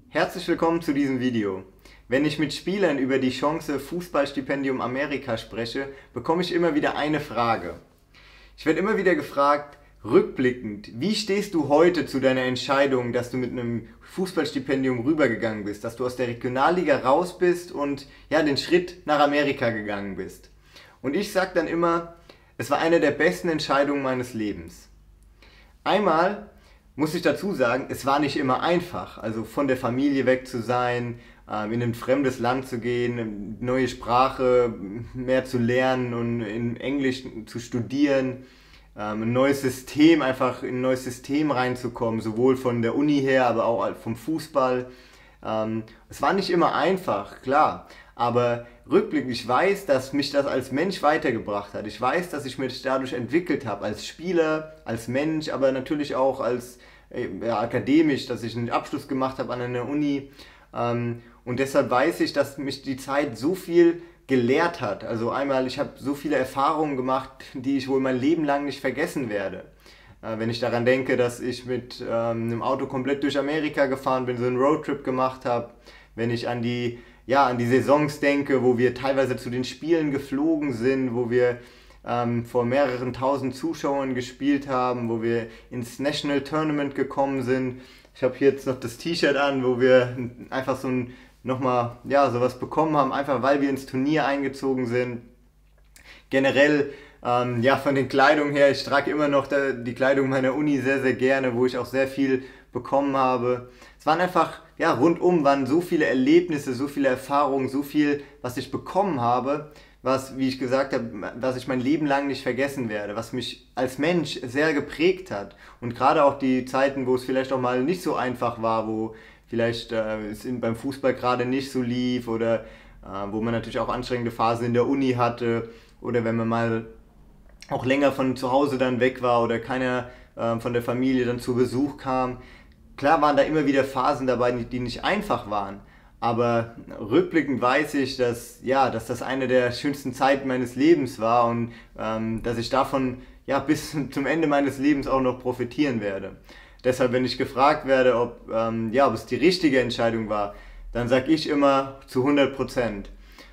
Herzlich willkommen zu diesem Video. Wenn ich mit Spielern über die Chance Fußballstipendium Amerika spreche, bekomme ich immer wieder eine Frage. Ich werde immer wieder gefragt, rückblickend, wie stehst du heute zu deiner Entscheidung, dass du mit einem Fußballstipendium rübergegangen bist, dass du aus der Regionalliga raus bist und ja, den Schritt nach Amerika gegangen bist? Und ich sage dann immer, es war eine der besten Entscheidungen meines Lebens. Einmal muss ich dazu sagen, es war nicht immer einfach, also von der Familie weg zu sein, in ein fremdes Land zu gehen, neue Sprache mehr zu lernen und in Englisch zu studieren, ein neues System, einfach in ein neues System reinzukommen, sowohl von der Uni her, aber auch vom Fußball. Es war nicht immer einfach, klar, aber rückblickend, ich weiß, dass mich das als Mensch weitergebracht hat. Ich weiß, dass ich mich dadurch entwickelt habe, als Spieler, als Mensch, aber natürlich auch als ja, akademisch, dass ich einen Abschluss gemacht habe an einer Uni. Und deshalb weiß ich, dass mich die Zeit so viel gelehrt hat. Also einmal, ich habe so viele Erfahrungen gemacht, die ich wohl mein Leben lang nicht vergessen werde. Wenn ich daran denke, dass ich mit einem Auto komplett durch Amerika gefahren bin, so einen Roadtrip gemacht habe, wenn ich an die Saisons denke, wo wir teilweise zu den Spielen geflogen sind, wo wir vor mehreren tausend Zuschauern gespielt haben, wo wir ins National Tournament gekommen sind. Ich habe hier jetzt noch das T-Shirt an, wo wir einfach nochmal sowas bekommen haben, einfach weil wir ins Turnier eingezogen sind. Generell von den Kleidungen her, ich trage immer noch die Kleidung meiner Uni sehr, sehr gerne, wo ich auch sehr viel bekommen habe. Es waren einfach, rundum waren so viele Erlebnisse, so viele Erfahrungen, so viel, was ich bekommen habe, was, wie ich gesagt habe, was ich mein Leben lang nicht vergessen werde, was mich als Mensch sehr geprägt hat. Und gerade auch die Zeiten, wo es vielleicht auch mal nicht so einfach war, wo vielleicht es beim Fußball gerade nicht so lief oder wo man natürlich auch anstrengende Phasen in der Uni hatte oder wenn man mal auch länger von zu Hause dann weg war oder keiner von der Familie dann zu Besuch kam. Klar waren da immer wieder Phasen dabei, die nicht einfach waren, aber rückblickend weiß ich, dass das eine der schönsten Zeiten meines Lebens war und dass ich davon bis zum Ende meines Lebens auch noch profitieren werde. Deshalb, wenn ich gefragt werde, ob es die richtige Entscheidung war, dann sage ich immer zu 100%.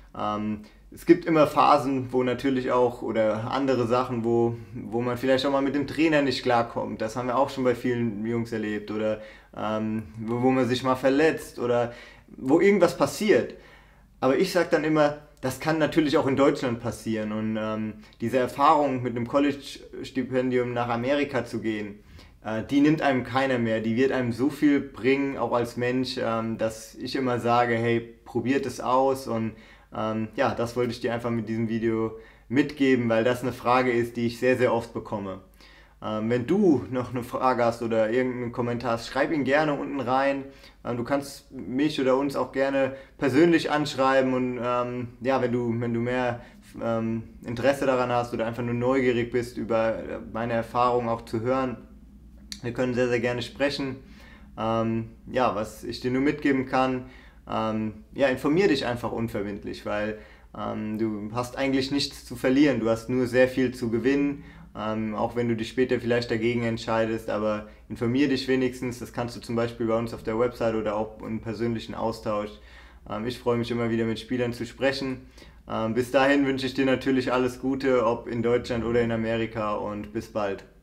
Es gibt immer Phasen, wo natürlich auch, oder andere Sachen, wo man vielleicht auch mal mit dem Trainer nicht klarkommt. Das haben wir auch schon bei vielen Jungs erlebt. Oder wo man sich mal verletzt oder wo irgendwas passiert. Aber ich sage dann immer, das kann natürlich auch in Deutschland passieren. Und diese Erfahrung mit einem College-Stipendium nach Amerika zu gehen, die nimmt einem keiner mehr. Die wird einem so viel bringen, auch als Mensch, dass ich immer sage, hey, probiert es aus. Und das wollte ich dir einfach mit diesem Video mitgeben, weil das eine Frage ist, die ich sehr, sehr oft bekomme. Wenn du noch eine Frage hast oder irgendeinen Kommentar hast, schreib ihn gerne unten rein. Du kannst mich oder uns auch gerne persönlich anschreiben und wenn du mehr Interesse daran hast oder einfach nur neugierig bist, über meine Erfahrungen auch zu hören, wir können sehr, sehr gerne sprechen. Was ich dir nur mitgeben kann, informier dich einfach unverbindlich, weil du hast eigentlich nichts zu verlieren, du hast nur sehr viel zu gewinnen, auch wenn du dich später vielleicht dagegen entscheidest, aber informier dich wenigstens, das kannst du zum Beispiel bei uns auf der Website oder auch im persönlichen Austausch. Ich freue mich immer wieder mit Spielern zu sprechen. Bis dahin wünsche ich dir natürlich alles Gute, ob in Deutschland oder in Amerika und bis bald.